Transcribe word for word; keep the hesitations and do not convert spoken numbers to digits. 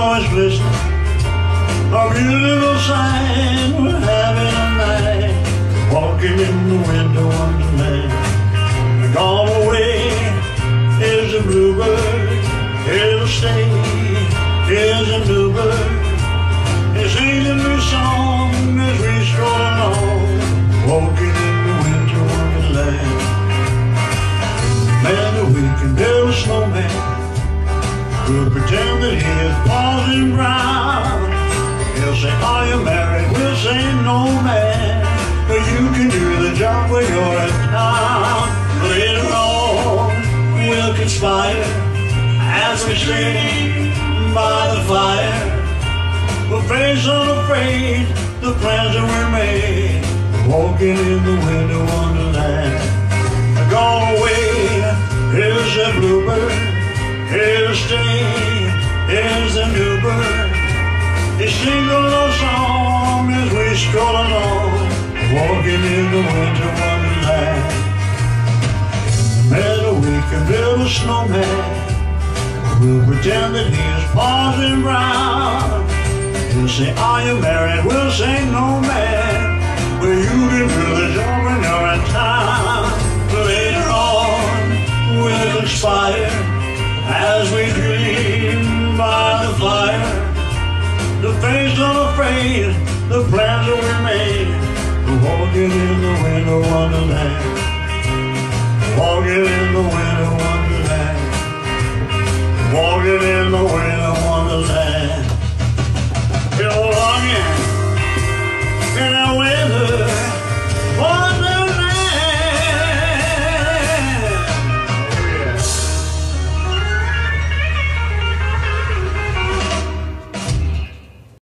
always listening. A beautiful sight, we're having a night, walking in the winter wonderland. Gone away is a bluebird, it'll stay is a new bird. It sings a new song as we stroll along, walking in the winter wonderland. Man, we can build a snowman, we'll pretend that he is Parson Brown. He'll say, are you married? We'll say, no man, but you can do the job when you're in town. Later on, we'll conspire as we sit by the fire. We'll face unafraid the plans that we made, walking in the winter wonderland. Gone away is a bluebird, here to stay is a new bird. He sings a little song as we stroll along, walking in the winter wonderland. Man, we can build a snowman, we'll pretend that he is Parson Brown. He'll say, are you married? We'll say, no man, but you can do the job when you're in town. Later on, we'll conspire as we dream by the fire. The face unafraid, the plans that we made, walking in the winter wonderland. Walking in the winter wonderland. Walking in the winter